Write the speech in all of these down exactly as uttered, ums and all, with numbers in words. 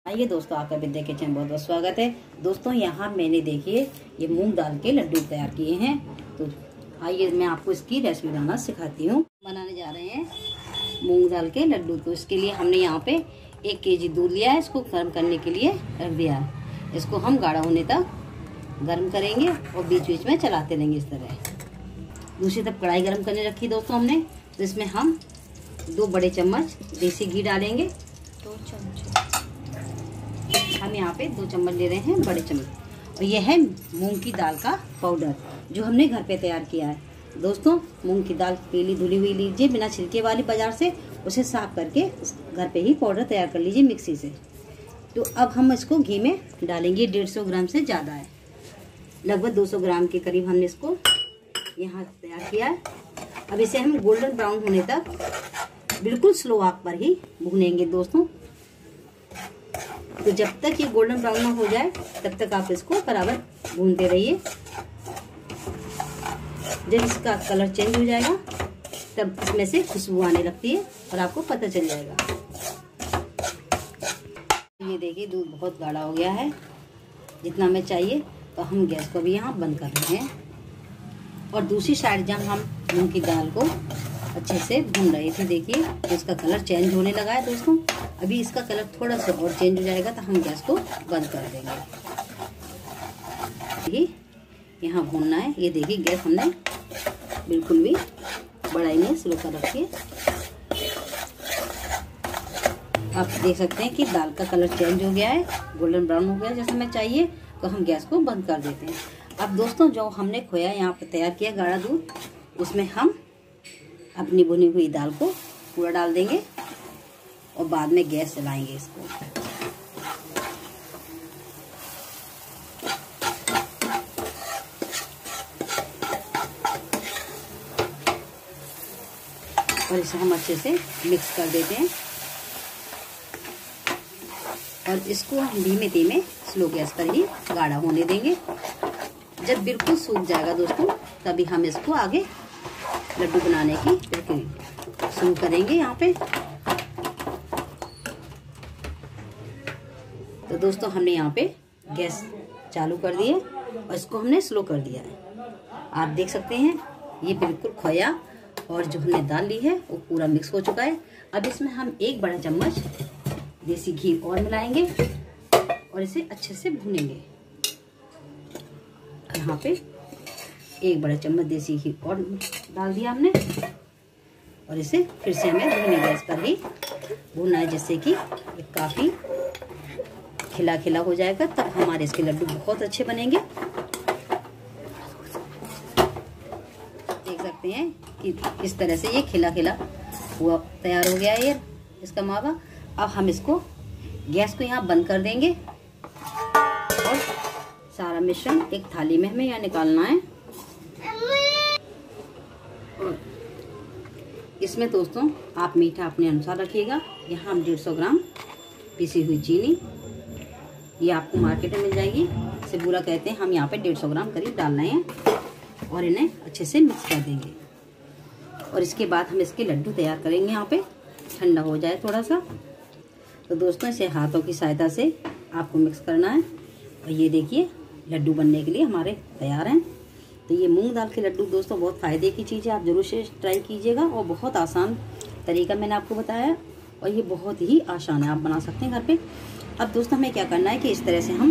आइए दोस्तों, आपका विद्या किचन में बहुत बहुत स्वागत है। दोस्तों यहाँ मैंने देखिए ये मूंग दाल के लड्डू तैयार किए हैं। तो आइए मैं आपको इसकी रेसिपी बनाना सिखाती हूँ। बनाने जा रहे हैं मूंग दाल के लड्डू। तो इसके लिए हमने यहाँ पे एक केजी दूध लिया है, इसको गर्म करने के लिए रख दिया है। इसको हम गाढ़ा होने तक गर्म करेंगे और बीच बीच में चलाते रहेंगे इस तरह। दूसरी तरफ कढ़ाई गर्म करने रखी दोस्तों हमने। तो इसमें हम दो बड़े चम्मच देसी घी डालेंगे। दो चम्मच हम यहाँ पे दो चम्मच ले रहे हैं, बड़े चम्मच। और यह है मूंग की दाल का पाउडर जो हमने घर पे तैयार किया है। दोस्तों मूंग की दाल पीली धुली हुई लीजिए, बिना छिलके वाली बाजार से। उसे साफ करके घर पे ही पाउडर तैयार कर लीजिए मिक्सी से। तो अब हम इसको घी में डालेंगे। डेढ़ सौ ग्राम से ज़्यादा है, लगभग दो सौ ग्राम के करीब हमने इसको यहाँ तैयार किया है। अब इसे हम गोल्डन ब्राउन होने तक बिल्कुल स्लो आग पर ही भूनेंगे दोस्तों। तो जब तक ये गोल्डन ब्राउन ना हो जाए तब तक आप इसको बराबर भूनते रहिए। जब इसका कलर चेंज हो जाएगा तब इसमें से खुशबू आने लगती है और आपको पता चल जाएगा। ये देखिए दूध बहुत गाढ़ा हो गया है, जितना हमें चाहिए। तो हम गैस को भी यहाँ बंद कर रहे हैं। और दूसरी साइड जब हम मूंग की दाल को अच्छे से भून रहे थे, देखिए तो इसका कलर चेंज होने लगा है दोस्तों। अभी इसका कलर थोड़ा सा और चेंज हो जाएगा तो हम गैस को बंद कर देंगे। देखिए यहाँ भूनना है। ये देखिए गैस हमने बिल्कुल भी बढ़ाई नहीं, स्लो कर रखी है। आप देख सकते हैं कि दाल का कलर चेंज हो गया है, गोल्डन ब्राउन हो गया जैसा हमें चाहिए। तो हम गैस को बंद कर देते हैं। अब दोस्तों जो हमने खोया यहाँ पे तैयार किया गाढ़ा दूध, उसमें हम अपनी भुनी हुई दाल को पूरा डाल देंगे और बाद में गैस जलाएंगे इसको। और इसे हम अच्छे से मिक्स कर देते हैं और इसको हम धीमे धीमे स्लो गैस पर ही गाढ़ा होने देंगे। जब बिल्कुल सूख जाएगा दोस्तों तभी हम इसको आगे लड्डू बनाने की प्रक्रिया शुरू करेंगे यहाँ पे। तो दोस्तों हमने यहाँ पे गैस चालू कर दी है और इसको हमने स्लो कर दिया है। आप देख सकते हैं ये बिल्कुल खोया और जो हमने दाल ली है वो पूरा मिक्स हो चुका है। अब इसमें हम एक बड़ा चम्मच देसी घी और मिलाएंगे और इसे अच्छे से भूनेंगे। यहाँ पे एक बड़ा चम्मच देसी घी और डाल दिया हमने और इसे फिर से हमें धीमी गैस पर ही भूनना है, जिससे कि ये काफ़ी खिला खिला हो जाएगा। तब हमारे इसके लड्डू बहुत अच्छे बनेंगे। देख सकते हैं कि इस तरह से ये खिला खिला हुआ तैयार हो गया है ये इसका मावा। अब हम इसको गैस को यहाँ बंद कर देंगे और सारा मिश्रण एक थाली में हमें यहाँ निकालना है। इसमें दोस्तों आप मीठा अपने अनुसार रखिएगा। यहाँ हम डेढ़ सौ ग्राम पिसी हुई चीनी, ये आपको मार्केट में मिल जाएगी, इसे बूरा कहते हैं। हम यहाँ पे डेढ़ सौ ग्राम करीब डाल रहे हैं और इन्हें अच्छे से मिक्स कर देंगे। और इसके बाद हम इसके लड्डू तैयार करेंगे। यहाँ पे ठंडा हो जाए थोड़ा सा तो दोस्तों इसे हाथों की सहायता से आपको मिक्स करना है। और ये देखिए लड्डू बनने के लिए हमारे तैयार हैं। तो ये मूंग दाल के लड्डू दोस्तों बहुत फ़ायदे की चीज़ है, आप ज़रूर से ट्राई कीजिएगा। और बहुत आसान तरीका मैंने आपको बताया और ये बहुत ही आसान है, आप बना सकते हैं घर पे। अब दोस्तों हमें क्या करना है कि इस तरह से हम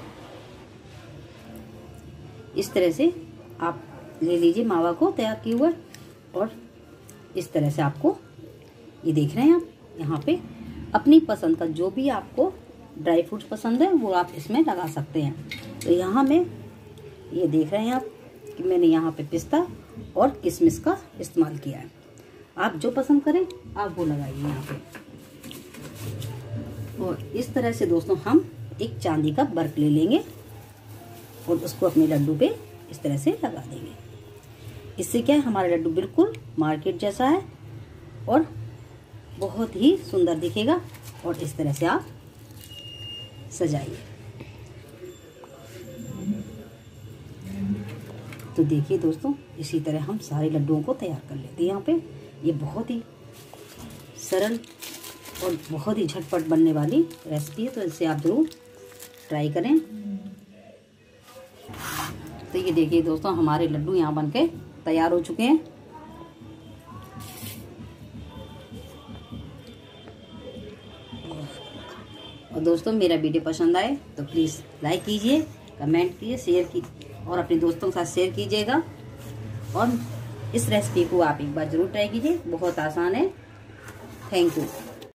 इस तरह से आप ले लीजिए मावा को तैयार किया हुआ और इस तरह से आपको ये देख रहे हैं आप यहाँ पे अपनी पसंद का जो भी आपको ड्राई फ्रूट्स पसंद है वो आप इसमें लगा सकते हैं। तो यहाँ में ये देख रहे हैं आप कि मैंने यहाँ पे पिस्ता और किशमिश का इस्तेमाल किया है। आप जो पसंद करें आप वो लगाइए यहाँ पे। और इस तरह से दोस्तों हम एक चांदी का बर्क ले लेंगे और उसको अपने लड्डू पे इस तरह से लगा देंगे। इससे क्या है हमारा लड्डू बिल्कुल मार्केट जैसा है और बहुत ही सुंदर दिखेगा। और इस तरह से आप सजाइए। तो देखिए दोस्तों इसी तरह हम सारे लड्डुओं को तैयार कर लेते हैं। यहाँ पे ये बहुत ही सरल और बहुत ही झटपट बनने वाली रेसिपी है, तो इसे आप जरूर ट्राई करें। तो ये देखिए दोस्तों, हमारे लड्डू यहाँ बनके तैयार हो चुके हैं। और दोस्तों मेरा वीडियो पसंद आए तो प्लीज़ लाइक कीजिए, कमेंट कीजिए, शेयर कीजिए और अपने दोस्तों के साथ शेयर कीजिएगा। और इस रेसिपी को आप एक बार ज़रूर ट्राई कीजिए, बहुत आसान है। Thank you.